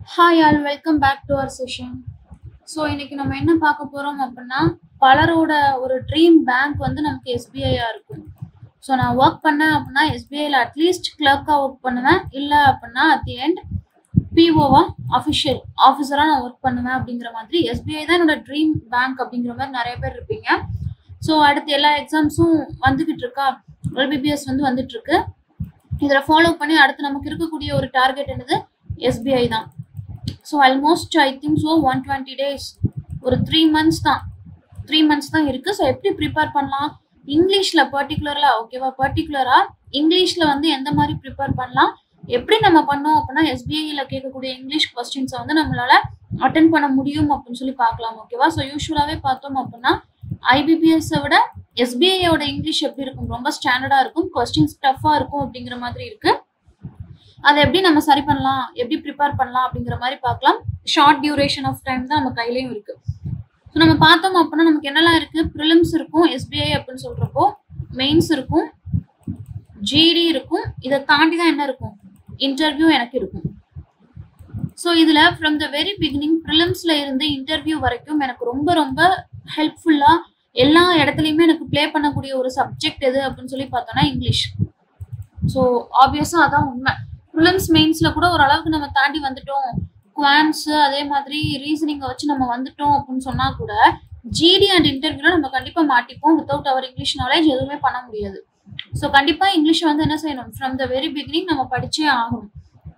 Hi all, welcome back to our session. So இன்னைக்கு நம்ம என்ன பார்க்க போகிறோம் அப்படின்னா பலரோட ஒரு ட்ரீம் பேங்க் வந்து நமக்கு எஸ்பிஐயாக இருக்கும். ஸோ நான் ஒர்க் பண்ணேன் அப்படின்னா எஸ்பிஐயில் அட்லீஸ்ட் கிளர்க்காக ஒர்க் பண்ணுவேன், இல்லை அப்படின்னா அட் தி எண்ட் பிஓவா ஆஃபீஸராக நான் ஒர்க் பண்ணுவேன் அப்படிங்கிற மாதிரி எஸ்பிஐ தான் என்னோட ட்ரீம் பேங்க் அப்படிங்கிற மாதிரி நிறைய பேர் இருப்பீங்க. ஸோ அடுத்து எல்லா எக்ஸாம்ஸும் வந்துக்கிட்டு இருக்கா, எல்பிபிஎஸ் வந்து வந்துட்டுருக்கு. இதில் ஃபாலோ பண்ணி அடுத்து நமக்கு இருக்கக்கூடிய ஒரு டார்கெட் என்னது, எஸ்பிஐ தான். So almost I think so 120 days, ஒரு 3 months தான் இருக்குது. ஸோ எப்படி ப்ரிப்பேர் பண்ணலாம் இங்கிலீஷில் பர்டிகுலராக இங்கிலீஷில் வந்து எந்த மாதிரி ப்ரிப்பேர் பண்ணலாம், எப்படி நம்ம பண்ணோம் அப்படின்னா எஸ்பிஐயில் கேட்கக்கூடிய இங்கிலீஷ் கொஸ்டின்ஸை வந்து நம்மளால் அட்டென்ட் பண்ண முடியும் அப்படின்னு சொல்லி பார்க்கலாம். ஓகேவா? ஸோ யூஸ்வலாகவே பார்த்தோம் அப்படின்னா ஐபிபிஎஸ்ஸை விட எஸ்பிஐயோட இங்கிலீஷ் எப்படி இருக்கும், ரொம்ப ஸ்டாண்டர்டாக இருக்கும், கொஸ்டின்ஸ் டஃப்பாக இருக்கும் அப்படிங்கிற மாதிரி இருக்குது. அதை எப்படி நம்ம சரி பண்ணலாம், எப்படி ப்ரிப்பேர் பண்ணலாம் அப்படிங்கிற மாதிரி பார்க்கலாம். ஷார்ட் டியூரேஷன் ஆஃப் டைம் தான் நம்ம கையிலையும் இருக்குது. ஸோ நம்ம பார்த்தோம் அப்படின்னா நமக்கு என்னெல்லாம் இருக்குது, ப்ரிலிம்ஸ் இருக்கும் எஸ்பிஐ அப்படின்னு சொல்கிறப்போ, மெயின்ஸ் இருக்கும், ஜிடி இருக்கும், இதை தாண்டி தான் என்ன இருக்கும், இன்டர்வியூ எனக்கு இருக்கும். ஸோ இதில் ஃப்ரம் த வெரி பிகினிங் ப்ரிலிம்ஸில் இருந்து இன்டர்வியூ வரைக்கும் எனக்கு ரொம்ப ரொம்ப ஹெல்ப்ஃபுல்லாக எல்லா இடத்துலையுமே எனக்கு ப்ளே பண்ணக்கூடிய ஒரு சப்ஜெக்ட் எது அப்படின்னு சொல்லி பார்த்தோன்னா இங்கிலீஷ். ஸோ ஆப்வியஸாக அதான் உண்மை. ப்ரிலிம்ஸ் மெயின்ஸில் கூட ஓரளவுக்கு நம்ம தாண்டி வந்துட்டோம், குவான்ஸு அதே மாதிரி ரீசனிங்கை வச்சு நம்ம வந்துட்டோம் அப்படின்னு சொன்னால் கூட ஜிடி அண்ட் இன்டர்வியூவில் நம்ம கண்டிப்பாக மாட்டிப்போம். வித்தவுட் அவர் இங்கிலீஷ் நாலேஜ் எதுவுமே பண்ண முடியாது. ஸோ கண்டிப்பாக இங்கிலீஷை வந்து என்ன செய்யணும், ஃப்ரம் த வெரி பிகினிங் நம்ம படிச்சே ஆகணும்.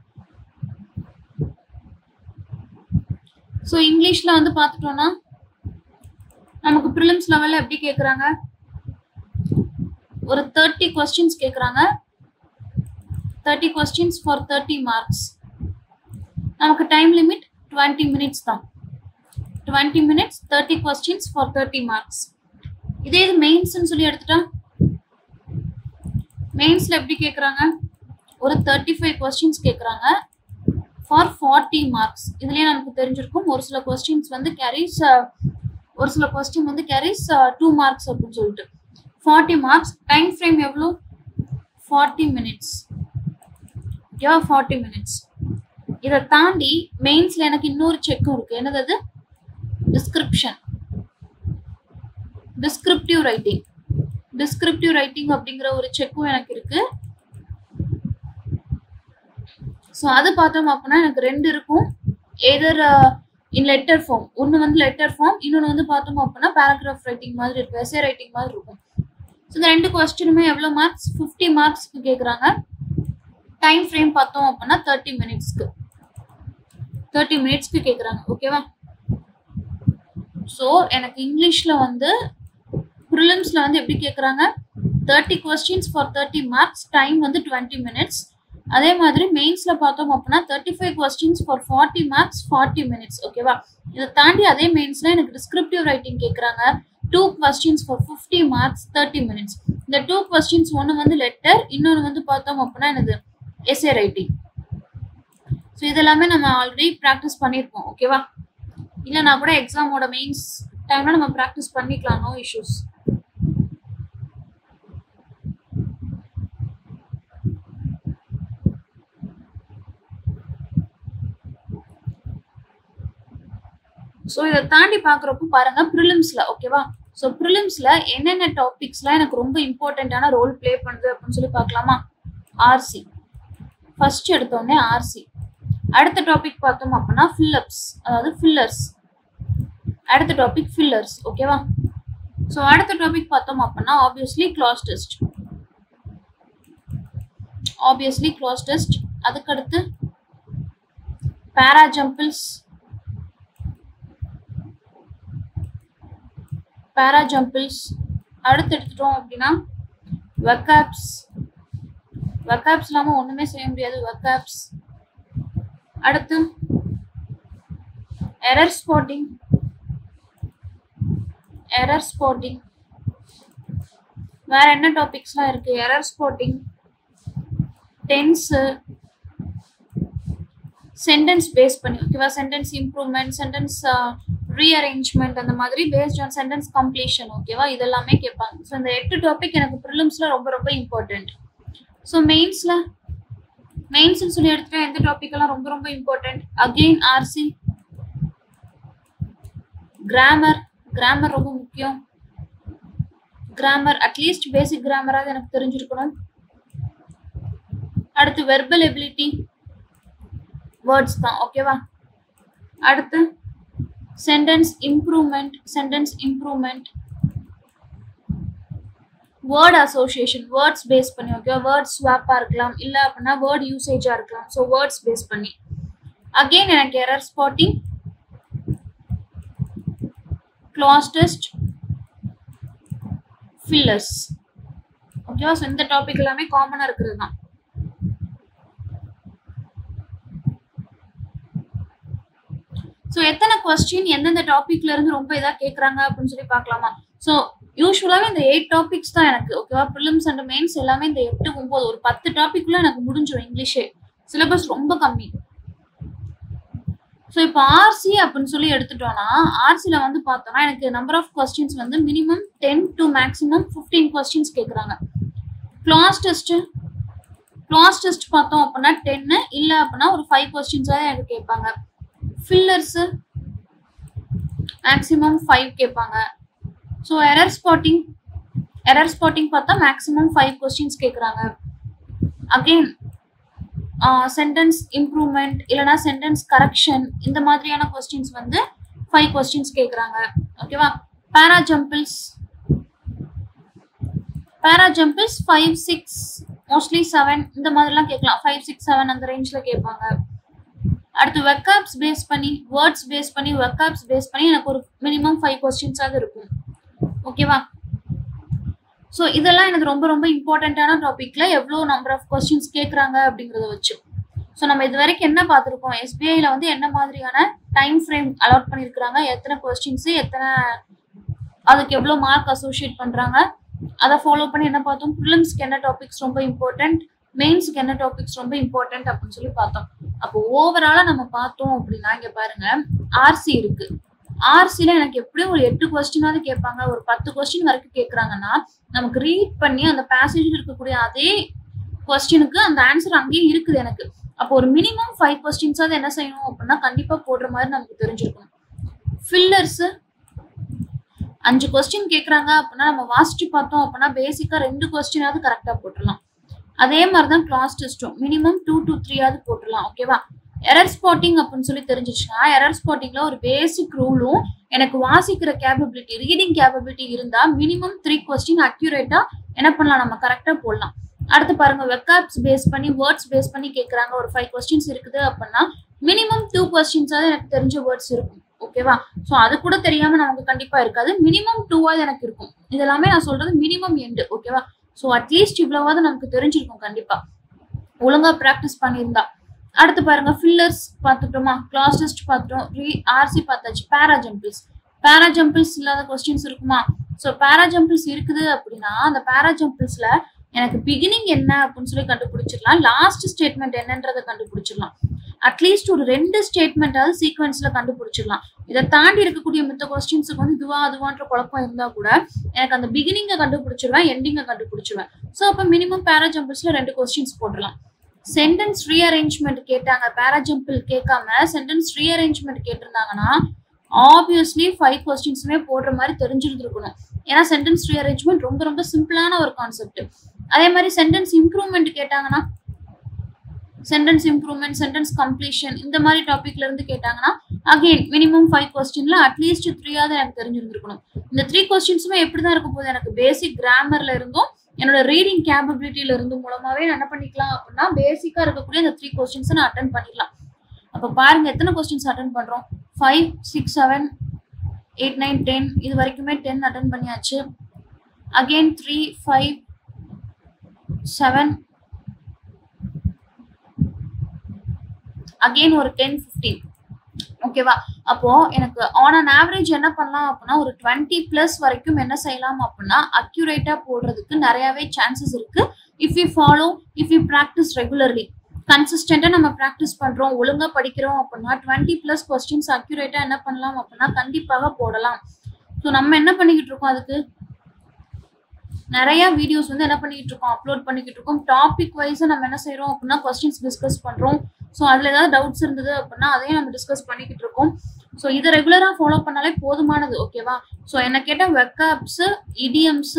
ஸோ இங்கிலீஷில் வந்து பார்த்துட்டோன்னா நமக்கு ப்ரிலிம்ஸ் லெவலில் எப்படி கேட்குறாங்க, ஒரு 30 questions கேட்குறாங்க. 30 questions for 30 marks. நமக்கு டைம் லிமிட் 20 minutes தான். 20 minutes 30 questions for 30 marks. இதே இது மெயின்ஸ்ன்னு சொல்லி எடுத்துட்டா மெயின்ஸில் எப்படி கேட்குறாங்க, ஒரு 35 questions கேட்குறாங்க ஃபார் 40 marks. இதுலேயே நமக்கு தெரிஞ்சிருக்கும் ஒரு சில கொஸ்டின்ஸ் வந்து கேரிஸ், ஒரு சில கொஸ்டின் வந்து கேரிஸ் 2 marks அப்படின்னு சொல்லிட்டு 40 marks. டைம் ஃப்ரேம் எவ்வளோ, 40 minutes. 40 minutes. இதை தாண்டி மெயின்ஸ்ல எனக்கு இன்னொரு செக்கும் இருக்கு. என்னது, டிஸ்கிரிப்டிவ் ரைட்டிங் அப்படிங்கிற ஒரு செக்கும் எனக்கு இருக்கு. ஸோ அது பார்த்தோம் அப்படின்னா எனக்கு 2 இருக்கும். எதர் இன் லெட்டர் ஃபார்ம், ஒன்று வந்து லெட்டர் ஃபார்ம், இன்னொன்று வந்து பார்த்தோம் அப்படின்னா பேராகிராஃப் ரைட்டிங் மாதிரி இருக்கும், எஸ்ஏ ரைட்டிங் மாதிரி இருக்கும். ஸோ இந்த 2 கொஸ்டினுமே எவ்வளோ மார்க்ஸ், 50 marksக்கு கேட்குறாங்க. டைம் ஃப்ரேம் பார்த்தோம் அப்படின்னா 30 minutesக்கு கேட்குறாங்க. ஓகேவா? ஸோ எனக்கு இங்கிலீஷில் வந்து ப்ரிலிம்ஸில் வந்து எப்படி கேட்குறாங்க, 30 questions for 30 marks, டைம் வந்து 20 minutes. அதே மாதிரி மெயின்ஸில் பார்த்தோம் அப்படின்னா 35 questions for 40 marks, 40 minutes. ஓகேவா? இதை தாண்டி அதே மெயின்ஸில் எனக்கு டிஸ்கிரிப்டிவ் ரைட்டிங் கேட்குறாங்க. 2 questions for 50 marks, 30 minutes. இந்த 2 questions ஒன்று வந்து லெட்டர், இன்னொன்று வந்து பார்த்தோம் அப்படின்னா என்னது, எஸ்ஏ ரைட்டிங். ஸோ இதெல்லாமே நம்ம ஆல்ரெடி ப்ராக்டிஸ் பண்ணியிருப்போம். ஓகேவா? இல்லைனா கூட எக்ஸாமோட மெயின்ஸ் டைமில் நம்ம ப்ராக்டிஸ் பண்ணிக்கலாம், நோ இஷ்யூஸ். ஸோ இதை தாண்டி பார்க்குறப்போ பாருங்கள் ப்ரிலிம்ஸில். ஓகேவா? ஸோ ப்ரிலிம்ஸில் என்னென்ன டாபிக்ஸ்லாம் எனக்கு ரொம்ப இம்பார்ட்டண்ட்டான ரோல் ப்ளே பண்ணுது அப்படின்னு சொல்லி பார்க்கலாமா. ஆர்சி ஃபர்ஸ்ட் எடுத்தோடனே ஆர்சி. அடுத்த டாபிக் பார்த்தோம் அப்படின்னா ஃபில்லப்ஸ், அதாவது ஃபில்லர்ஸ். அடுத்த டாபிக் ஃபில்லர்ஸ். ஓகேவா? ஸோ அடுத்த டாபிக் பார்த்தோம் அப்படின்னா ஆப்வியஸ்லி கிளாஸ் டெஸ்ட். அதுக்கடுத்து பேராஜம்பிள்ஸ். அடுத்து எடுத்துட்டோம் அப்படின்னா வெக்காப்ஸ் இல்லாமல் ஒன்றுமே செய்ய முடியாது, வெக்காப்ஸ். அடுத்து எரர் ஸ்பாட்டிங். வேற என்ன டாபிக்ஸ்லாம் இருக்கு, error spotting, tense, sentence base பண்ணி. ஓகேவா? சென்டென்ஸ் இம்ப்ரூவ்மெண்ட், சென்டென்ஸ் ரீஅரேஞ்ச்மெண்ட், அந்த மாதிரி பேஸ்ட் ஆன் சென்டென்ஸ் கம்ப்ளீஷன். ஓகேவா? இதெல்லாமே கேட்பாங்க. ஸோ இந்த 8 டாபிக் எனக்கு ப்ரிலிம்ஸில் ரொம்ப ரொம்ப இம்பார்ட்டன்ட். ஸோ மெயின்ஸில் மெயின்ஸ் சொல்லி எடுத்துட்டா எந்த டாபிக் எல்லாம் ரொம்ப ரொம்ப இம்பார்ட்டன்ட்? அகைன் ஆர்சி, கிராமர் ரொம்ப முக்கியம். கிராமர் அட்லீஸ்ட் பேசிக் கிராமராவது எனக்கு தெரிஞ்சிருக்கணும். அடுத்து வெர்பல் எபிலிட்டி, வேர்ட்ஸ் தான், ஓகேவா? அடுத்து sentence improvement, word association, words base பண்ணி, ஓகே, வேர்ட் ஸ்வாப்பா இருக்கலாம், இல்ல அப்படின்னா வேர்ட் யூசேஜா இருக்கலாம். ஸோ வேர்ட்ஸ் பேஸ் பண்ணி. அகெயின் எனக்கு error spotting, cloze test, fillers, ஓகேவா? ஸோ இந்த டாபிக் எல்லாமே காமனா இருக்கிறது தான். ஸோ எத்தனை கொஸ்டின் எந்தெந்த டாபிக்ல இருந்து ரொம்ப இதா கேட்கறாங்க அப்படின்னு சொல்லி பார்க்கலாமா? ஸோ யூஸ்வலாவே இந்த 8 டாபிக்ஸ் தான் எனக்கு, ஓகேவா? ப்ரிலிம்ஸ் அண்ட் மெயின்ஸ் எல்லாமே இந்த 8, 9 ஒரு 10 டாபிக்ல எனக்கு முடிஞ்சிடும். இங்கிலீஷே சிலபஸ் ரொம்ப கம்மி. ஸோ இப்போ ஆர்சி அப்படின்னு சொல்லி எடுத்துட்டோம்னா, ஆர்சில வந்து பார்த்தோம்னா எனக்கு நம்பர் ஆஃப் கொஸ்டின்ஸ் வந்து மினிமம் 10 to மேக்ஸிமம் 15 கொஸ்டின்ஸ் கேட்குறாங்க. கிளாஸ் டெஸ்ட் பார்த்தோம் அப்படின்னா 10, இல்லை அப்படின்னா ஒரு 5 கொஸ்டின்ஸாவது எனக்கு கேட்பாங்க. ஃபில்லர்ஸ் மேக்ஸிமம் 5 கேட்பாங்க. ஸோ எரர் ஸ்பாட்டிங் பார்த்தா மேக்ஸிமம் 5 கொஸ்டின்ஸ் கேட்குறாங்க. அகெயின் சென்டென்ஸ் இம்ப்ரூவ்மெண்ட் இல்லைனா சென்டென்ஸ் கரெக்ஷன், இந்த மாதிரியான கொஸ்டின்ஸ் வந்து 5 கொஸ்டின்ஸ் கேட்குறாங்க, ஓகேவா? பேராஜம்பிள்ஸ் 5, 6, மோஸ்ட்லி 7 இந்த மாதிரிலாம் கேட்கலாம். 5, 6, 7 அந்த ரேஞ்சில் கேட்பாங்க. அடுத்து வெக்காப்ஸ் பேஸ் பண்ணி, வேர்ட்ஸ் பேஸ் பண்ணி, வெக்காப்ஸ் பேஸ் பண்ணி எனக்கு ஒரு மினிமம் 5 கொஸ்டின்ஸாவது இருக்கும், ஓகேவா? ஸோ இதெல்லாம் எனக்கு ரொம்ப ரொம்ப இம்பார்ட்டண்ட்டான டாபிக்ல எவ்வளோ நம்பர் ஆஃப் கொஸ்டின்ஸ் கேட்குறாங்க அப்படிங்கிறத வச்சு. ஸோ நம்ம இது வரைக்கும் என்ன பார்த்துருக்கோம், எஸ்பிஐல வந்து என்ன மாதிரியான டைம் ஃப்ரேம் அலாட் பண்ணியிருக்கிறாங்க, எத்தனை கொஸ்டின்ஸு, அதுக்கு எவ்வளோ மார்க் அசோசியேட் பண்ணுறாங்க, அதை ஃபாலோ பண்ணி என்ன பார்த்தோம், ப்ரிலிம்ஸ்க்கு என்ன டாபிக்ஸ் ரொம்ப இம்பார்ட்டன்ட், மெயின்ஸ்க்கு என்ன டாபிக்ஸ் ரொம்ப இம்பார்ட்டன்ட் அப்படின்னு சொல்லி பார்த்தோம். அப்போ ஓவராலா நம்ம பார்த்தோம் அப்படின்னா இங்க பாருங்க, ஆர்சி இருக்கு. ஆர்சில எனக்கு எப்படியும் ஒரு 8 கொஸ்டினாவது கேட்பாங்க. ஒரு 10 கொஸ்டின் வரைக்கும் கேட்கறாங்கன்னா நமக்கு ரீட் பண்ணி அந்த பேசேஜில் இருக்கக்கூடிய அதே கொஸ்டினுக்கு அந்த ஆன்சர் அங்கேயே இருக்குது எனக்கு. அப்போ ஒரு மினிமம் 5 கொஸ்டின்ஸாவது என்ன செய்யணும் அப்படின்னா கண்டிப்பா போடுற மாதிரி நமக்கு தெரிஞ்சிருக்கணும். ஃபில்லர்ஸ் 5 கொஸ்டின் கேட்கறாங்க அப்படின்னா நம்ம வாசிச்சு பார்த்தோம் அப்படின்னா பேசிக்கா 2 கொஸ்டினாவது கரெக்டா போட்டுடலாம். அதே மாதிரிதான் கிளாஸ் டெஸ்ட்டும் மினிமம் 2 to 3 போட்டுடலாம், ஓகேவா? எரர் ஸ்பாட்டிங் அப்படின்னு சொல்லி தெரிஞ்சிச்சுன்னா எரர் ஸ்பாட்டிங்ல ஒரு பேசிக் ரூலும் எனக்கு வாசிக்கிற கேப்பபிலிட்டி, ரீடிங் கேப்பபிலிட்டி இருந்தா மினிமம் 3 கொஸ்டின் அக்யூரேட்டா என்ன பண்ணலாம், நம்ம கரெக்டா போடலாம். அடுத்து பாருங்க, வெக்காப்ஸ் பேஸ் பண்ணி, வேர்ட்ஸ் பேஸ் பண்ணி கேட்கறாங்க. ஒரு 5 கொஸ்டின்ஸ் இருக்குது அப்படின்னா மினிமம் 2 கொஸ்டின்ஸாவது எனக்கு தெரிஞ்ச வேர்ட்ஸ் இருக்கும், ஓகேவா? ஸோ அது கூட தெரியாம நமக்கு கண்டிப்பா இருக்காது. மினிமம் 2ஆவது எனக்கு இருக்கும். இதெல்லாமே நான் சொல்றது மினிமம் எண்டு, ஓகேவா? ஸோ அட்லீஸ்ட் இவ்வளவாவது நமக்கு தெரிஞ்சிருக்கும் கண்டிப்பா, ஒழுங்கா ப்ராக்டிஸ் பண்ணியிருந்தா. அடுத்து பாருங்க, ஃபில்லர்ஸ் பார்த்துட்டோமா, கிளாஸ் டெஸ்ட் பார்த்துட்டோம், ஆர்சி பார்த்தாச்சு. பேராஜம்பிள்ஸ் இல்லாத கொஸ்டின்ஸ் இருக்குமா? ஸோ பேராஜம்பிள்ஸ் இருக்குது அப்படின்னா அந்த பேராஜம்பிள்ஸ்ல எனக்கு பிகினிங் என்ன அப்படின்னு சொல்லி கண்டுபிடிச்சிடலாம், லாஸ்ட் ஸ்டேட்மெண்ட் என்னன்றதை கண்டுபிடிச்சிடலாம். அட்லீஸ்ட் ஒரு 2 ஸ்டேட்மெண்டாவது சீக்வன்ஸ்ல கண்டுபிடிச்சிடலாம். இதை தாண்டி இருக்கக்கூடிய மித்த கொஸ்டின்ஸுக்கு வந்து அதுவான்ற குழப்பம் இருந்தா கூட எனக்கு அந்த பிகினிங்கை கண்டுபிடிச்சிருவேன், எண்டிங்கை கண்டுபிடிச்சிருவேன். ஸோ அப்போ மினிமம் பேராஜம்பிள்ஸ்ல 2 கொஸ்டின்ஸ் போடலாம். சென்டென்ஸ் ரீஅரேஞ்ச்மெண்ட் கேட்டாங்க, பேராஜம்பிள் கேட்காம சென்டென்ஸ் ரீஅரேஞ்ச்மெண்ட் கேட்டிருந்தாங்கன்னா ஆப்வியஸ்லி 5 கொஸ்டின்ஸுமே போடுற மாதிரி தெரிஞ்சிருந்துருக்கணும். ஏன்னா சென்டென்ஸ் ரீஅரேஞ்ச்மெண்ட் ரொம்ப ரொம்ப சிம்பிளான ஒரு கான்செப்ட். அதே மாதிரி சென்டென்ஸ் இம்ப்ரூவ்மெண்ட் கேட்டாங்கன்னா, சென்டென்ஸ் இம்ப்ரூவ்மெண்ட், சென்டென்ஸ் கம்ப்ளீஷன் இந்த மாதிரி டாபிக்ல இருந்து கேட்டாங்கன்னா அகெயின் மினிமம் 5 கொஸ்டின்ல அட்லீஸ்ட் 3ஆவது எனக்கு தெரிஞ்சிருந்திருக்கணும். இந்த 3 கொஸ்டின்ஸுமே எப்படிதான் இருக்கும் போது எனக்கு பேசிக் கிராமர்ல இருந்தும் என்னோட ரீடிங் கேப்பபிலிட்டியில இருந்து மூலமாவே நான் என்ன பண்ணிக்கலாம் அப்படின்னா பேசிக்கா இருக்கக்கூடிய அந்த 3 கொஸ்டின்ஸை நான் அட்டன் பண்ணிடலாம். அப்ப பாருங்க எத்தனை கொஸ்டின்ஸ் அட்டன் பண்றோம், 5, 6, 7, 8, 9, 10 இது வரைக்குமே 10 அட்டன் பண்ணியாச்சு. அகெயின் 3, 5, 7, அகெயின் ஒரு 10, 15, ஓகேவா? அப்போ எனக்கு ஆன் அன் ஆவரேஜ் என்ன பண்ணலாம் அப்படின்னா ஒரு 20+ வரைக்கும் என்ன செய்யலாம் அப்படின்னா அக்யூரேட்டா போடுறதுக்கு நிறையவே சான்சஸ் இருக்கு. இஃப் யூ ப்ராக்டிஸ் ரெகுலர்லி, கன்சிஸ்டண்டா நம்ம ப்ராக்டிஸ் பண்றோம், ஒழுங்கா படிக்கிறோம் அப்படின்னா 20+ கொஸ்டின்ஸ் அக்யூரேட்டா என்ன பண்ணலாம் அப்படின்னா கண்டிப்பாக போடலாம். ஸோ நம்ம என்ன பண்ணிக்கிட்டு இருக்கோம், அதுக்கு நிறைய வீடியோஸ் வந்து என்ன பண்ணிட்டு இருக்கோம், அப்லோட் பண்ணிக்கிட்டு இருக்கோம். டாபிக் வைஸா நம்ம என்ன செய்றோம் அப்படின்னா கொஸ்டின்ஸ் டிஸ்கஸ் பண்றோம். ஸோ அதுல ஏதாவது டவுட்ஸ் இருந்தது அப்படின்னா அதையும் நம்ம டிஸ்கஸ் பண்ணிக்கிட்டு இருக்கோம். ஸோ இதை ரெகுலரா ஃபாலோ பண்ணாலே போதுமானது. ஓகேவா? ஸோ என்ன கேட்ட வெக்காப்ஸ், இடியம்ஸ்,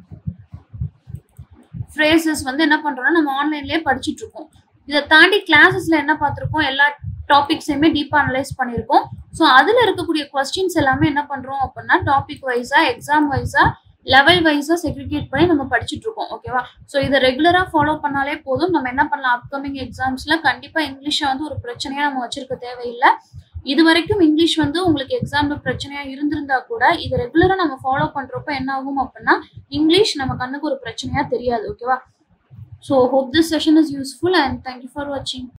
ஃப்ரேசஸ் வந்து என்ன பண்றோம்னா நம்ம ஆன்லைன்லயே படிச்சுட்டு இருக்கோம். இதை தாண்டி கிளாஸஸ்ல என்ன பார்த்துருக்கோம், எல்லா டாபிக்ஸையுமே டீப்பா அனலைஸ் பண்ணியிருக்கோம். ஸோ அதுல இருக்கக்கூடிய கொஸ்டின்ஸ் எல்லாமே என்ன பண்றோம் அப்படின்னா டாபிக் வைஸா, எக்ஸாம் வைஸா, லெவல் வைஸா செக்ரிகேட் பண்ணி நம்ம படிச்சுட்டு இருக்கோம். ஓகேவா? ஸோ இதை ரெகுலரா ஃபாலோ பண்ணாலே போதும். நம்ம என்ன பண்ணலாம், அப்கமிங் எக்ஸாம்ஸ்ல கண்டிப்பா இங்கிலீஷை வந்து ஒரு பிரச்சனையா நம்ம வச்சிருக்க தேவையில்லை. இது வரைக்கும் இங்கிலீஷ் வந்து உங்களுக்கு எக்ஸாம்ல பிரச்சனையா இருந்திருந்தா கூட இதை ரெகுலரா நம்ம ஃபாலோ பண்றப்ப என்ன ஆகும் அப்படின்னா இங்கிலீஷ் நம்ம கண்ணுக்கு ஒரு பிரச்சனையா தெரியாது. ஓகேவா? So hope this session is useful and thank you for watching.